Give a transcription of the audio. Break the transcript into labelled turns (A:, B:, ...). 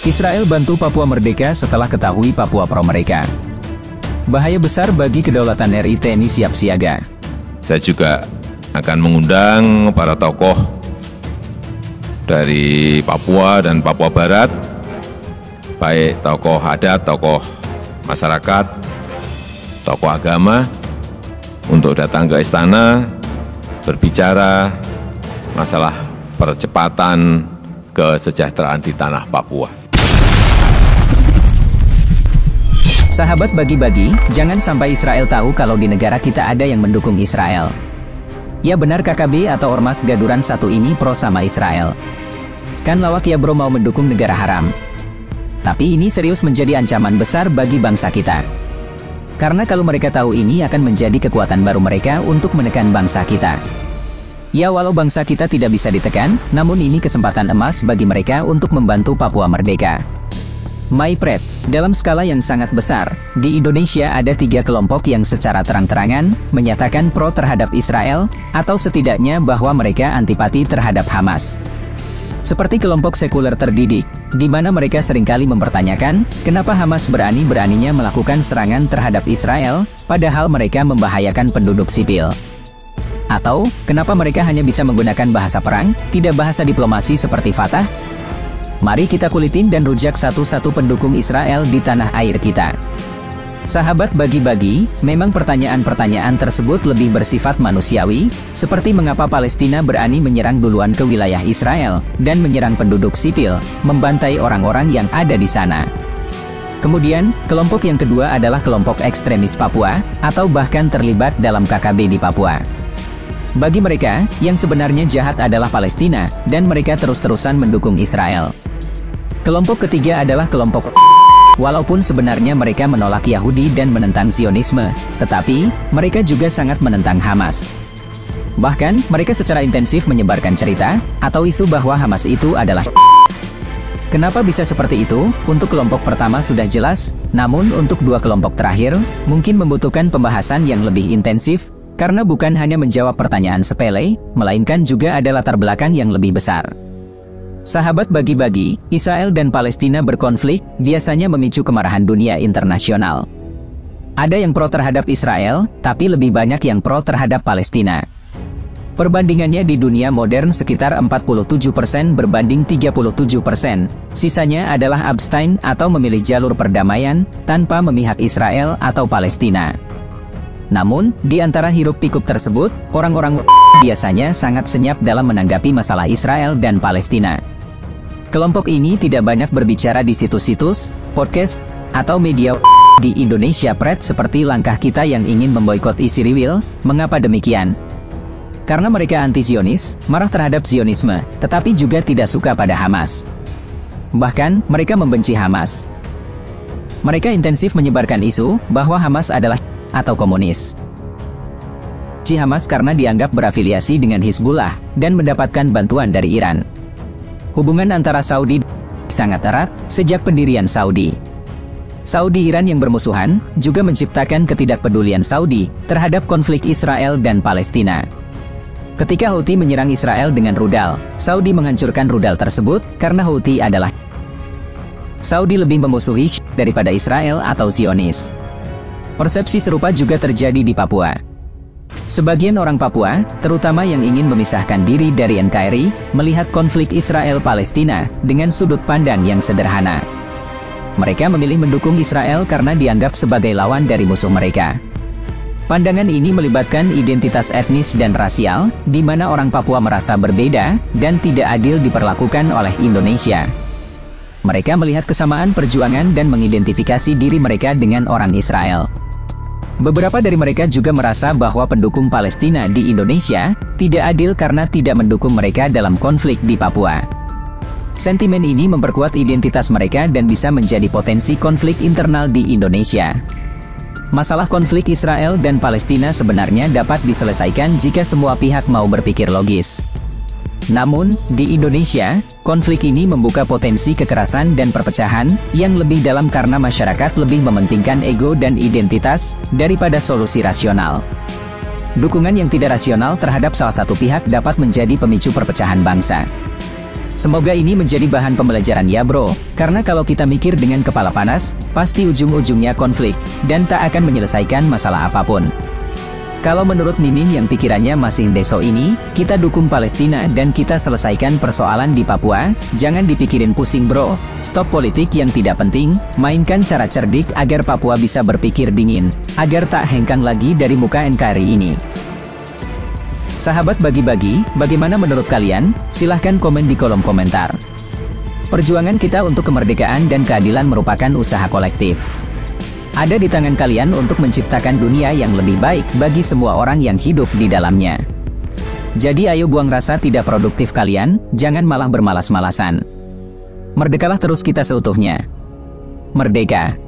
A: Israel bantu Papua merdeka setelah ketahui Papua pro mereka. Bahaya besar bagi kedaulatan RI, TNI siap siaga.
B: Saya juga akan mengundang para tokoh dari Papua dan Papua Barat, baik tokoh adat, tokoh masyarakat, tokoh agama, untuk datang ke istana, berbicara masalah percepatan kesejahteraan di tanah Papua.
A: Sahabat bagi-bagi, jangan sampai Israel tahu kalau di negara kita ada yang mendukung Israel. Ya benar, KKB atau Ormas Gaduran satu ini pro sama Israel. Kan lawak ya bro mau mendukung negara haram. Tapi ini serius menjadi ancaman besar bagi bangsa kita. Karena kalau mereka tahu ini akan menjadi kekuatan baru mereka untuk menekan bangsa kita. Ya walau bangsa kita tidak bisa ditekan, namun ini kesempatan emas bagi mereka untuk membantu Papua merdeka. My Pret, dalam skala yang sangat besar, di Indonesia ada 3 kelompok yang secara terang-terangan menyatakan pro terhadap Israel, atau setidaknya bahwa mereka antipati terhadap Hamas. Seperti kelompok sekuler terdidik, di mana mereka seringkali mempertanyakan, kenapa Hamas berani-beraninya melakukan serangan terhadap Israel, padahal mereka membahayakan penduduk sipil. Atau, kenapa mereka hanya bisa menggunakan bahasa perang, tidak bahasa diplomasi seperti Fatah? Mari kita kulitin dan rujak satu-satu pendukung Israel di tanah air kita. Sahabat bagi-bagi, memang pertanyaan-pertanyaan tersebut lebih bersifat manusiawi, seperti mengapa Palestina berani menyerang duluan ke wilayah Israel, dan menyerang penduduk sipil, membantai orang-orang yang ada di sana. Kemudian, kelompok yang kedua adalah kelompok ekstremis Papua, atau bahkan terlibat dalam KKB di Papua. Bagi mereka, yang sebenarnya jahat adalah Palestina, dan mereka terus-terusan mendukung Israel. Kelompok ketiga adalah kelompok walaupun sebenarnya mereka menolak Yahudi dan menentang Zionisme, tetapi mereka juga sangat menentang Hamas. Bahkan, mereka secara intensif menyebarkan cerita atau isu bahwa Hamas itu adalah. Kenapa bisa seperti itu? Untuk kelompok pertama sudah jelas, namun untuk 2 kelompok terakhir, mungkin membutuhkan pembahasan yang lebih intensif, karena bukan hanya menjawab pertanyaan sepele, melainkan juga ada latar belakang yang lebih besar. Sahabat bagi-bagi, Israel dan Palestina berkonflik, biasanya memicu kemarahan dunia internasional. Ada yang pro terhadap Israel, tapi lebih banyak yang pro terhadap Palestina. Perbandingannya di dunia modern sekitar 47% berbanding 37%, sisanya adalah abstain atau memilih jalur perdamaian, tanpa memihak Israel atau Palestina. Namun, di antara hiruk-pikuk tersebut, orang-orang biasanya sangat senyap dalam menanggapi masalah Israel dan Palestina. Kelompok ini tidak banyak berbicara di situs-situs, podcast, atau media di Indonesia Pret seperti langkah kita yang ingin memboikot isi riwil. Mengapa demikian? Karena mereka anti-Zionis, marah terhadap Zionisme, tetapi juga tidak suka pada Hamas. Bahkan, mereka membenci Hamas. Mereka intensif menyebarkan isu bahwa Hamas adalah atau komunis. Hamas karena dianggap berafiliasi dengan Hizbullah dan mendapatkan bantuan dari Iran. Hubungan antara Saudi sangat erat sejak pendirian Saudi. Saudi-Iran yang bermusuhan juga menciptakan ketidakpedulian Saudi terhadap konflik Israel dan Palestina. Ketika Houthi menyerang Israel dengan rudal, Saudi menghancurkan rudal tersebut karena Houthi adalah. Saudi lebih memusuhi daripada Israel atau Zionis. Persepsi serupa juga terjadi di Papua. Sebagian orang Papua, terutama yang ingin memisahkan diri dari NKRI, melihat konflik Israel-Palestina dengan sudut pandang yang sederhana. Mereka memilih mendukung Israel karena dianggap sebagai lawan dari musuh mereka. Pandangan ini melibatkan identitas etnis dan rasial, di mana orang Papua merasa berbeda dan tidak adil diperlakukan oleh Indonesia. Mereka melihat kesamaan perjuangan dan mengidentifikasi diri mereka dengan orang Israel. Beberapa dari mereka juga merasa bahwa pendukung Palestina di Indonesia tidak adil karena tidak mendukung mereka dalam konflik di Papua. Sentimen ini memperkuat identitas mereka dan bisa menjadi potensi konflik internal di Indonesia. Masalah konflik Israel dan Palestina sebenarnya dapat diselesaikan jika semua pihak mau berpikir logis. Namun, di Indonesia, konflik ini membuka potensi kekerasan dan perpecahan yang lebih dalam karena masyarakat lebih mementingkan ego dan identitas daripada solusi rasional. Dukungan yang tidak rasional terhadap salah satu pihak dapat menjadi pemicu perpecahan bangsa. Semoga ini menjadi bahan pembelajaran ya bro, karena kalau kita mikir dengan kepala panas, pasti ujung-ujungnya konflik, dan tak akan menyelesaikan masalah apapun. Kalau menurut Mimin yang pikirannya masih deso ini, kita dukung Palestina dan kita selesaikan persoalan di Papua, jangan dipikirin pusing bro. Stop politik yang tidak penting, mainkan cara cerdik agar Papua bisa berpikir dingin, agar tak hengkang lagi dari muka NKRI ini. Sahabat bagi-bagi, bagaimana menurut kalian? Silahkan komen di kolom komentar. Perjuangan kita untuk kemerdekaan dan keadilan merupakan usaha kolektif. Ada di tangan kalian untuk menciptakan dunia yang lebih baik bagi semua orang yang hidup di dalamnya. Jadi ayo buang rasa tidak produktif kalian, jangan malah bermalas-malasan. Merdekalah terus kita seutuhnya. Merdeka!